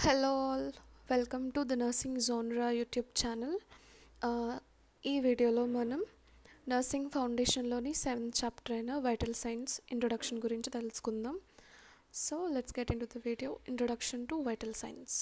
Hello all, welcome to the Nursing Genre YouTube channel. ఈ వీడియోలో మనం నర్సింగ్ ఫౌండేషన్లోని 7th చాప్టర్ అయిన వైటల్ సైన్స్ ఇంట్రొడక్షన్ గురించి తెలుసుకుందాం. So let's get into the video. Introduction to vital signs.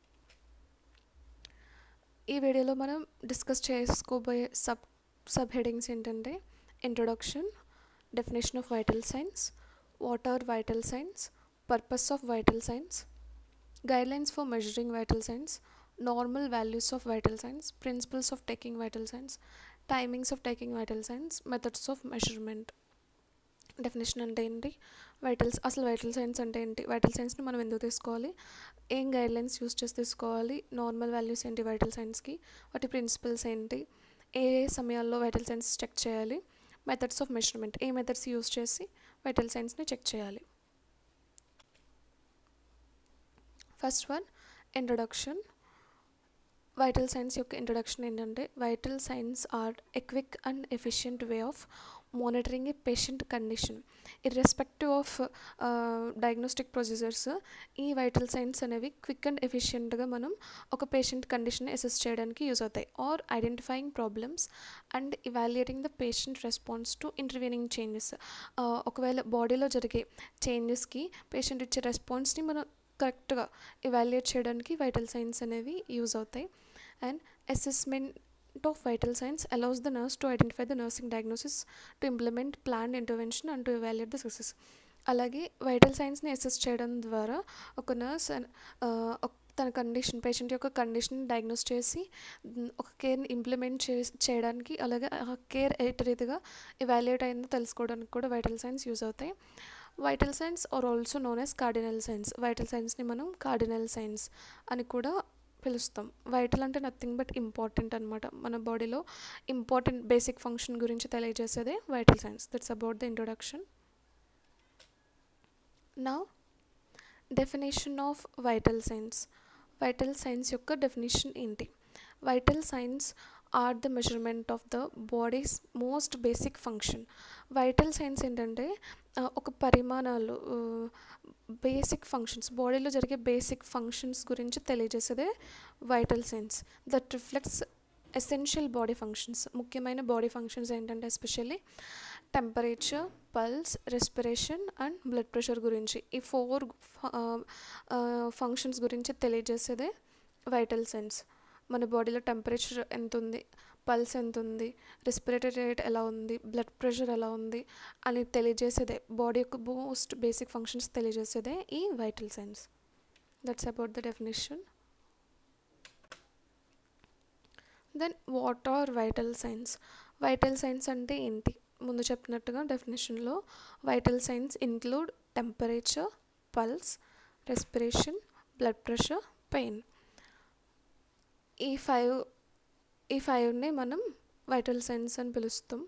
ఈ వీడియోలో మనం డిస్కస్ చేసుకోబోయే సబ్ హెడింగ్స్ ఏంటంటే introduction, definition of vital signs, what are vital signs, purpose of vital signs, guidelines for measuring vital signs, normal values of vital signs, principles of taking vital signs, timings of taking vital signs, methods of measurement. Definition అంటే ఏంటి, అసలు vital signs అంటే ఏంటి, vital సైన్స్ని మనం ఎందుకు తీసుకోవాలి, ఏం గైడ్లైన్స్ యూస్ చేసి తీసుకోవాలి, నార్మల్ వాల్యూస్ ఏంటి వైటల్ సైన్స్కి, వాటి ప్రిన్సిపల్స్ ఏంటి, ఏ సమయాల్లో వైటల్ సైన్స్ చెక్ చేయాలి, మెథడ్స్ ఆఫ్ మెజర్మెంట్, ఏ మెథడ్స్ యూస్ చేసి వైటల్ సైన్స్ని చెక్ చేయాలి. First one introduction. Vital signs యొక్క ఇంట్రొడక్షన్ ఏంటంటే, vital signs are a quick and efficient way of monitoring a patient condition irrespective of diagnostic procedures. ఈ vital signs అనేవి quick and ఎఫిషియెంట్గా మనం ఒక పేషెంట్ కండిషన్ అసెస్ చేయడానికి use అవుతాయి, or identifying problems and evaluating the patient response to intervening changes. ఒకవేళ బాడీలో జరిగే చేంజెస్కి పేషెంట్ ఇచ్చే రెస్పాన్స్ని మనం కరెక్ట్గా ఇవాల్యుయేట్ చేయడానికి వైటల్ సైన్స్ అనేవి యూజ్ అవుతాయి. And assessment of vital signs allows the nurse to identify the nursing diagnosis, to implement planned intervention and to evaluate the success. అలాగే వైటల్ సైన్స్ని అసెస్ చేయడం ద్వారా ఒక నర్స్ తన కండిషన్, పేషెంట్ యొక్క కండిషన్ డయాగ్నోస్ చేసి ఒక కేర్ని ఇంప్లిమెంట్ చేయడానికి, అలాగే ఆ కేర్ ఏ రీతిగా ఇవాల్యుయేట్ అయిందో తెలుసుకోవడానికి కూడా వైటల్ సైన్స్ యూజ్ అవుతాయి. Vital signs are also known as cardinal signs. Vital సైన్స్ని మనం కార్డినల్ సైన్స్ అని కూడా పిలుస్తాం. వైటల్ అంటే నథింగ్ బట్ ఇంపార్టెంట్ అనమాట. మన బాడీలో ఇంపార్టెంట్ బేసిక్ ఫంక్షన్ గురించి తెలియజేసేదే vital signs. That's about the introduction. Now definition of vital signs. Vital signs యొక్క డెఫినేషన్ ఏంటి? Vital signs are the measurement of the body's most basic function. Vital signs ఏంటంటే ఒక పరిమాణాలు, బేసిక్ ఫంక్షన్స్, బాడీలో జరిగే basic functions గురించి తెలియజేసేదే vital signs. That reflects essential body functions. ముఖ్యమైన బాడీ ఫంక్షన్స్ ఏంటంటే especially temperature, pulse, respiration and blood pressure గురించి, ఈ 4 ఫంక్షన్స్ గురించి తెలియజేసేదే వైటల్ సైన్స్. మన బాడీలో టెంపరేచర్ ఎంత ఉంది, పల్స్ ఎంత ఉంది, రెస్పిరేటరీ రేట్ ఎలా ఉంది, బ్లడ్ ప్రెషర్ ఎలా ఉంది అని తెలియజేసేదే, బాడీ యొక్క మోస్ట్ బేసిక్ ఫంక్షన్స్ తెలియజేసేదే ఈ vital signs. That's about the definition. Then what are vital signs? Vital signs అంటే ఏంటి? ముందు చెప్పినట్టుగా డెఫినేషన్లో vital signs include temperature, pulse, respiration, blood pressure, pain. ఈ ఫైవ్ని మనం వైటల్ సైన్స్ అని పిలుస్తాం.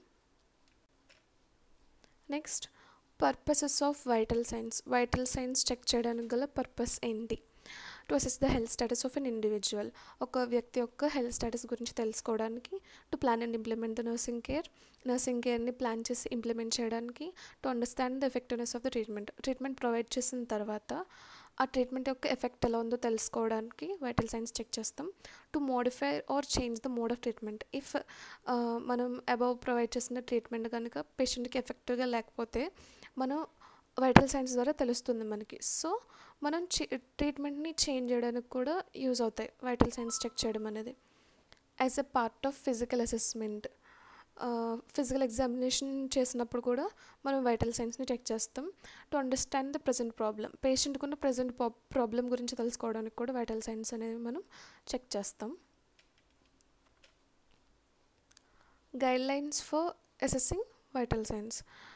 Next, purposes of vital signs. Vital signs check చేయడానికి గల పర్పస్ ఏంటి? To assess the health status of an individual. ఒక వ్యక్తి యొక్క హెల్త్ స్టేటస్ గురించి తెలుసుకోవడానికి. To plan and implement the nursing కేర్ని ప్లాన్ చేసి ఇంప్లిమెంట్ చేయడానికి. To understand the effectiveness of the treatment provide చేసిన తర్వాత ఆ ట్రీట్మెంట్ యొక్క ఎఫెక్ట్ ఎలా ఉందో తెలుసుకోవడానికి వైటల్ సైన్స్ చెక్ చేస్తాం. To modify or change the mode of treatment. If మనం అబౌవ్ ప్రొవైడ్ చేసిన ట్రీట్మెంట్ కనుక పేషెంట్కి ఎఫెక్టివ్గా లేకపోతే మనం వైటల్ సైన్స్ ద్వారా తెలుస్తుంది మనకి. సో మనం ట్రీట్మెంట్ని చేంజ్ చేయడానికి కూడా యూజ్ అవుతాయి వైటల్ సైన్స్ చెక్ చేయడం అనేది. As a part of physical assessment, physical examination చేసినప్పుడు కూడా మనం వైటల్ సైన్స్ని చెక్ చేస్తాం. To understand the present problem, పేషెంట్కి ఉన్న ప్రజెంట్ ప్రాబ్లం గురించి తెలుసుకోవడానికి కూడా వైటల్ సైన్స్ అనేవి మనం చెక్ చేస్తాం. Guidelines for assessing vital signs.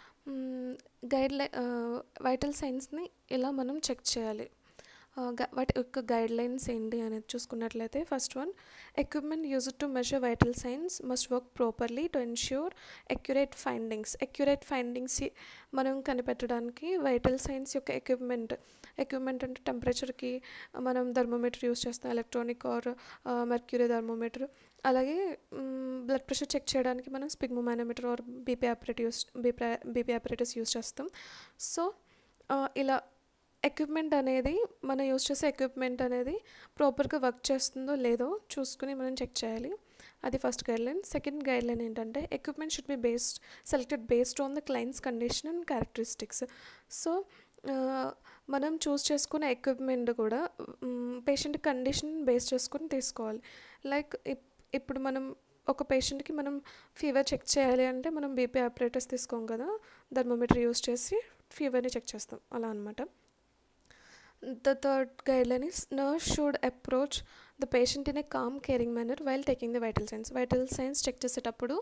Vital సైన్స్ని ఇలా మనం చెక్ చేయాలి. వాటి యొక్క గైడ్లైన్స్ ఏంటి అనేది చూసుకున్నట్లయితే, first one, equipment used to measure vital signs must work properly to ensure accurate findings. Accurate findings మనం కనిపెట్టడానికి వైటల్ సైన్స్ యొక్క ఎక్విప్మెంట్ అంటే టెంపరేచర్కి మనం థర్మోమీటర్ యూజ్ చేస్తాం, ఎలక్ట్రానిక్ ఆర్ మెర్క్యూరీ థర్మోమీటర్. అలాగే బ్లడ్ ప్రెషర్ చెక్ చేయడానికి మనం sphygmomanometer or BP apparatus use చేస్తాం. సో ఇలా ఎక్విప్మెంట్ అనేది మనం యూస్ చేసే ఎక్విప్మెంట్ అనేది ప్రాపర్గా వర్క్ చేస్తుందో లేదో చూసుకుని మనం చెక్ చేయాలి. అది ఫస్ట్ గైడ్లైన్. సెకండ్ గైడ్లైన్ ఏంటంటే equipment should be selected based on the client's condition and characteristics. So మనం చూస్ చేసుకునే ఎక్విప్మెంట్ కూడా పేషెంట్ కండిషన్ బేస్ చేసుకుని తీసుకోవాలి. లైక్ ఇప్పుడు మనం ఒక పేషెంట్కి మనం ఫీవర్ చెక్ చేయాలి అంటే మనం బీపీ ఆపరేటర్స్ తీసుకోం కదా, థర్మోమీటర్ యూస్ చేసి ఫీవర్ని చెక్ చేస్తాం అలా అనమాట. The third guideline is nurse should approach the patient in a calm, caring manner while taking the vital signs. Vital signs check చేసేటప్పుడు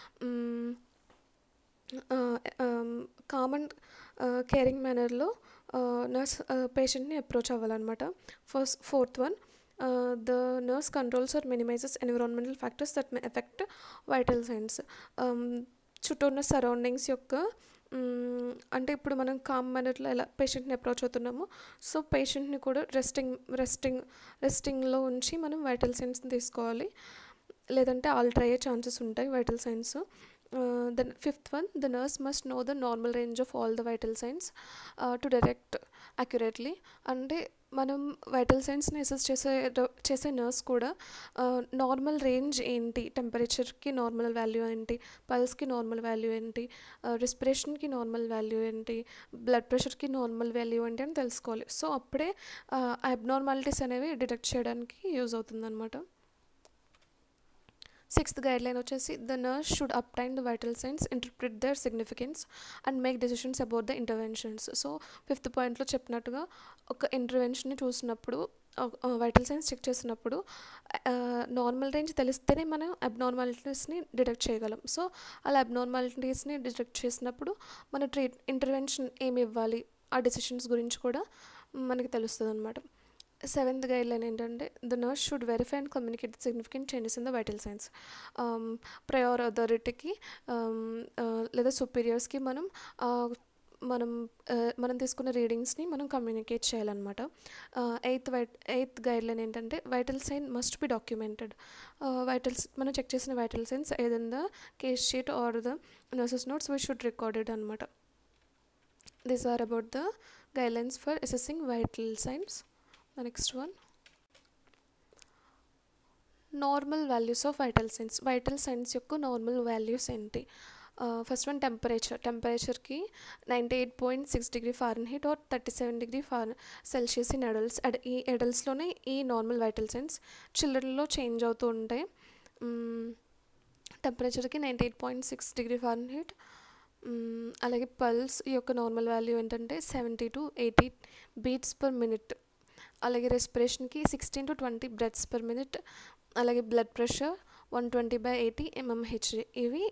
కామ్ అండ్ కేరింగ్ మేనర్లో నర్స్ పేషెంట్ని approach అవ్వాలన్నమాట. Fourth one, the nurse controls or minimizes environmental factors that may affect vital signs. చుట్టూ ఉన్న surroundings యొక్క అంటే ఇప్పుడు మనం కామ్ మేనర్లో ఎలా పేషెంట్ని అప్రోచ్ అవుతున్నామో సో పేషెంట్ని కూడా రెస్టింగ్లో ఉంచి మనం వైటల్ సైన్స్ని తీసుకోవాలి, లేదంటే ఆల్టర్ అయ్యే ఛాన్సెస్ ఉంటాయి vital signs. Then fifth one, the nurse must know the normal range of all the vital signs to direct accurately. అంటే మనం వైటల్ సైన్స్ని అసెస్ చేసే నర్స్ కూడా నార్మల్ రేంజ్ ఏంటి, టెంపరేచర్కి నార్మల్ వాల్యూ ఏంటి, పల్స్కి నార్మల్ వాల్యూ ఏంటి, రెస్పిరేషన్కి నార్మల్ వాల్యూ ఏంటి, బ్లడ్ ప్రెషర్కి నార్మల్ వాల్యూ ఏంటి అని తెలుసుకోవాలి. సో అప్పుడే అబ్నార్మాలిటీస్ అనేవి డిటెక్ట్ చేయడానికి యూజ్ అవుతుంది అనమాట. సిక్స్త్ గైడ్లైన్ వచ్చేసి the nurse should obtain the vital signs, interpret their significance and make decisions about the interventions. So fifth పాయింట్లో చెప్పినట్టుగా ఒక ఇంటర్వెన్షన్ని చూసినప్పుడు వైటల్ సైన్స్ చెక్ చేసినప్పుడు నార్మల్ రేంజ్ తెలిస్తేనే మనం అబ్నార్మాలిటీస్ని డిటెక్ట్ చేయగలం. సో అలా అబ్నార్మాలిటీస్ని డిటెక్ట్ చేసినప్పుడు మన ఇంటర్వెన్షన్ ఏమి ఇవ్వాలి ఆ డెసిషన్స్ గురించి కూడా మనకి తెలుస్తుంది అనమాట. సెవెంత్ గైడ్లైన్ ఏంటంటే the nurse should verify and communicate the significant changes in the vital signs. Prior అథారిటీకి లేదా సుపీరియర్స్కి మనం తీసుకున్న రీడింగ్స్ని మనం కమ్యూనికేట్ చేయాలన్నమాట. ఎయిత్ గైడ్లైన్ ఏంటంటే vital sign must be documented. మనం చెక్ చేసిన వైటల్ సైన్స్ ఏదైనా the case sheet or the nurses notes we should recorded అనమాట. These are about the guidelines for assessing vital signs. The next one, normal values of vital signs. Vital signs యొక్క normal values ఏంటి? First one, టెంపరేచర్కి 98.6 degree Fahrenheit or 37 degree Celsius in adults. ఈ అడల్ట్స్లోనే ఈ normal vital signs, చిల్డ్రన్లో change అవుతూ ఉంటాయి. టెంపరేచర్కి 98.6 డిగ్రీ ఫారెన్హీట్. అలాగే పల్స్ యొక్క నార్మల్ వాల్యూ ఏంటంటే 70 to 80 బీట్స్ పర్ మినిట్. అలాగే రెస్పిరేషన్కి 16 to 20 బ్రెత్స్ పర్ మినిట్. అలాగే బ్లడ్ ప్రెషర్ 120/80 mmHg. ఇవి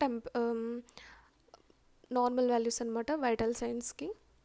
నార్మల్ వాల్యూస్ అనమాట వైటల్ సైన్స్కి.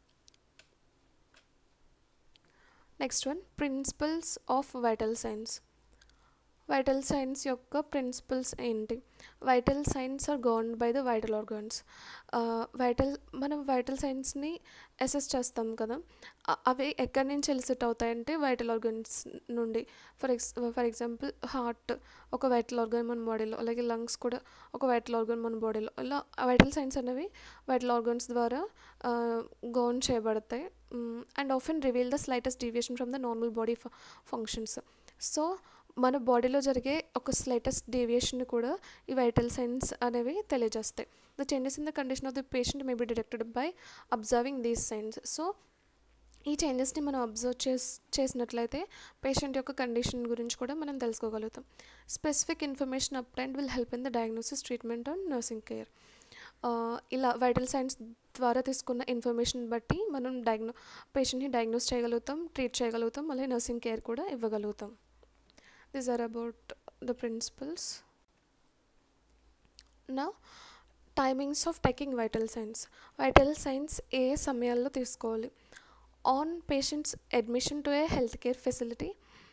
Next one, principles of vital signs. Vital signs యొక్క ప్రిన్సిపల్స్ ఏంటి? Vital signs are governed by the vital organs. మనం vital సైన్స్ని అసెస్ చేస్తాం కదా, అవి ఎక్కడి నుంచి ఎలిసిట్ అవుతాయంటే వైటల్ ఆర్గన్స్ నుండి. ఫర్ ఎగ్జాంపుల్ హార్ట్ ఒక వైటల్ ఆర్గన్ మన బాడీలో, అలాగే లంగ్స్ కూడా ఒక వైటల్ ఆర్గన్ మన బాడీలో. ఇలా వైటల్ సైన్స్ అనేవి వైటల్ ఆర్గన్స్ ద్వారా గవర్న్ చేయబడతాయి and often reveal the slightest deviation from the normal body functions. So మన బాడీలో జరిగే ఒక స్లైటెస్ట్ డీవియేషన్ కూడా ఈ వైటల్ సైన్స్ అనేవి తెలియజేస్తాయి. The changes in the condition of the patient may be detected by observing these signs. So ఈ చేంజెస్ని మనం అబ్జర్వ్ చేసినట్లయితే పేషెంట్ యొక్క కండిషన్ గురించి కూడా మనం తెలుసుకోగలుగుతాం. Specific information obtained will help in the diagnosis, treatment and nursing care. ఇలా వైటల్ సైన్స్ ద్వారా తీసుకున్న ఇన్ఫర్మేషన్ బట్టి మనం పేషెంట్ని డయాగ్నోస్ చేయగలుగుతాం, ట్రీట్ చేయగలుగుతాం, అలాగే నర్సింగ్ కేర్ కూడా ఇవ్వగలుగుతాం. These are about the principles. Now, timings of taking vital signs. Vital signs ఏ సమయాల్లో తీసుకోవాలి? On patient's admission to a health care facility.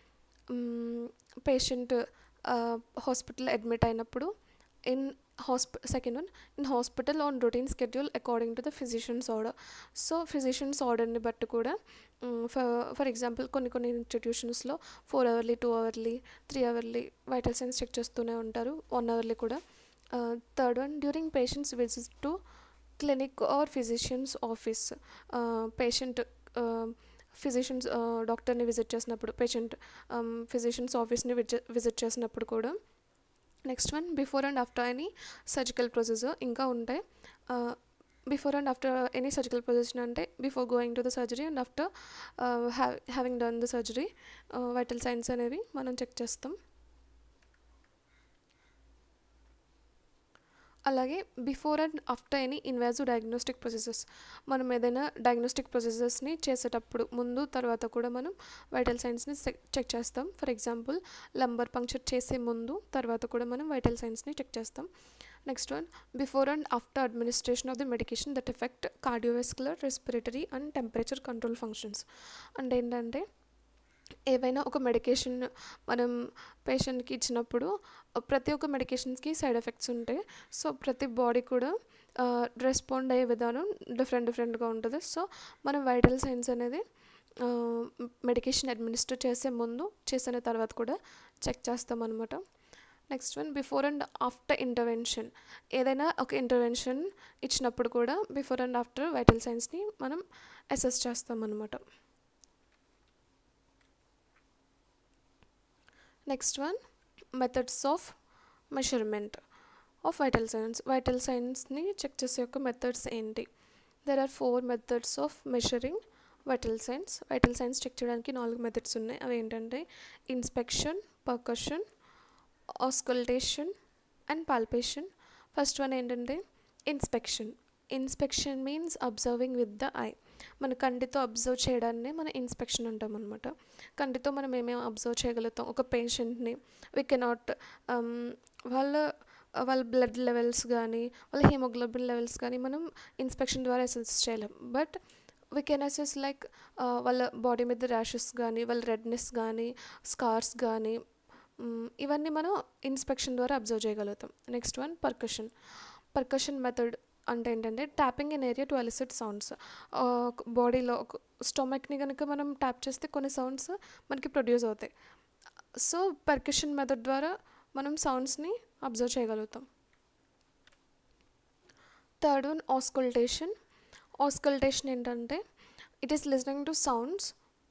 Patient hospital admit అయినప్పుడు. Second one, in hospital on routine schedule according to the physician's order. So physician's ఆర్డర్ని బట్టి కూడా for example కొన్ని ఇన్స్టిట్యూషన్స్లో 4 hourly, 2 hourly, 3 hourly vital signs check చేస్తూనే ఉంటారు, 1 hourly కూడా. Third one, during patient's visit to clinic or physician's office. Patient physician's డాక్టర్ని visit చేసినప్పుడు, పేషెంట్ ఫిజిషియన్స్ ఆఫీస్ని విజిట్ చేసినప్పుడు కూడా. Next one, before and after any surgical procedure. ఇంకా ఉంటాయి. Before and after any surgical procedure అంటే before going to the surgery and after having done the surgery vital signs అనేవి మనం check చేస్తాం. అలాగే before and after any invasive diagnostic procedures. మనం ఏదైనా డయాగ్నోస్టిక్ ప్రొసీజర్స్ని చేసేటప్పుడు ముందు తర్వాత కూడా మనం వైటల్ సైన్స్ని చెక్ చేస్తాం. ఫర్ ఎగ్జాంపుల్, లంబర్ పంక్చర్ చేసే ముందు తర్వాత కూడా మనం వైటల్ సైన్స్ని చెక్ చేస్తాం. Next one, before and after administration of the medication that affect cardiovascular, respiratory and temperature control functions. అంటే ఏంటంటే ఏవైనా ఒక మెడికేషన్ మనం పేషెంట్కి ఇచ్చినప్పుడు ప్రతి ఒక్క మెడికేషన్స్కి సైడ్ ఎఫెక్ట్స్ ఉంటాయి. సో ప్రతి బాడీ కూడా రెస్పాండ్ అయ్యే విధానం డిఫరెంట్గా ఉంటుంది. సో మనం వైటల్ సైన్స్ అనేది మెడికేషన్ అడ్మినిస్టర్ చేసే ముందు, చేసిన తర్వాత కూడా చెక్ చేస్తాం అనమాట. Next one, before and after intervention. ఏదైనా ఒక ఇంటర్వెన్షన్ ఇచ్చినప్పుడు కూడా బిఫోర్ అండ్ ఆఫ్టర్ వైటల్ సైన్స్ని మనం అసెస్ చేస్తాం అనమాట. Next one, methods of measurement of vital signs. Vital సైన్స్ని చెక్ చేసే యొక్క మెథడ్స్ ఏంటి? There are 4 methods of measuring vital signs. Vital signs check చేయడానికి 4 మెథడ్స్ ఉన్నాయి. అవి ఏంటంటే inspection, percussion, auscultation and palpation. First one ఏంటంటే inspection. Inspection means observing with the eye. మన కంటితో అబ్జర్వ్ చేయడాన్ని మన ఇన్స్పెక్షన్ అంటాం అనమాట. కంటితో మనం ఏమేమి అబ్జర్వ్ చేయగలుగుతాం? ఒక పేషెంట్ని వీ కెనాట్ వాళ్ళ బ్లడ్ లెవెల్స్ కానీ, వాళ్ళ హీమోగ్లోబిన్ లెవెల్స్ కానీ మనం ఇన్స్పెక్షన్ ద్వారా అసెస్ చేయలేం. But we can assess like వాళ్ళ బాడీ మీద ర్యాషెస్ కానీ, వాళ్ళ రెడ్నెస్ కానీ, స్కార్స్ కానీ, ఇవన్నీ మనం ఇన్స్పెక్షన్ ద్వారా అబ్జర్వ్ చేయగలుగుతాం. Next one, percussion. Percussion method అంటే ఏంటంటే tapping in area to elicit sounds. బాడీలో స్టొమక్ని కనుక మనం ట్యాప్ చేస్తే కొన్ని సౌండ్స్ మనకి ప్రొడ్యూస్ అవుతాయి. సో పర్కషన్ మెథడ్ ద్వారా మనం సౌండ్స్ని అబ్జర్వ్ చేయగలుగుతాం. Third one, auscultation. ఆస్కల్టేషన్ ఏంటంటే it is listening to sounds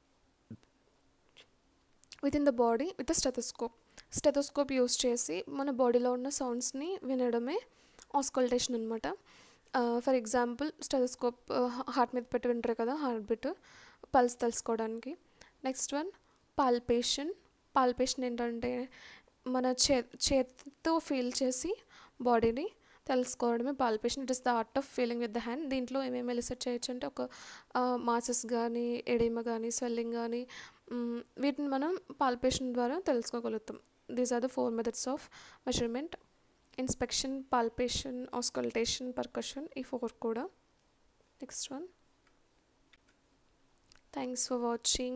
with in the body with stethoscope. Stethoscope use చేసి మన బాడీలో ఉన్న సౌండ్స్ని వినడమే ఆస్కల్టేషన్ అనమాట. ఫర్ ఎగ్జాంపుల్, స్టెథోస్కోప్ హార్ట్ మీద పెట్టి వింటారు కదా, హార్ట్ బీట్, పల్స్ తెలుసుకోవడానికి. Next one, palpation. పాల్పేషన్ ఏంటంటే మన చేతితో ఫీల్ చేసి బాడీని తెలుసుకోవడమే palpation. It is the art of feeling with the hand. దీంట్లో ఏమేమి ఎలిసిట్ చేయొచ్చు అంటే ఒక మాసెస్ కానీ, ఎడిమా కానీ, స్వెల్లింగ్ కానీ, వీటిని మనం పాల్పేషన్ ద్వారా తెలుసుకోగలుగుతాం. These are the 4 methods of measurement. Inspection, palpation, auscultation, percussion, ఈ 4 కూడా. Next one. Thanks for watching.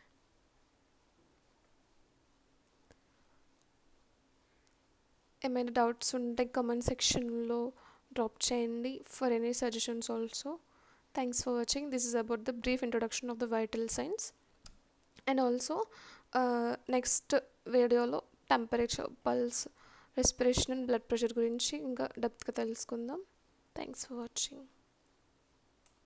ఏమైనా డౌట్స్ ఉంటే కమెంట్ సెక్షన్లో డ్రాప్ చేయండి. For any suggestions also. Thanks for watching. This is about the brief introduction of the vital signs. And also next వీడియోలో temperature, pulse, respiration and blood pressure గురించి ఇంకా డెప్త్గా తెలుసుకుందాం. Thanks for watching.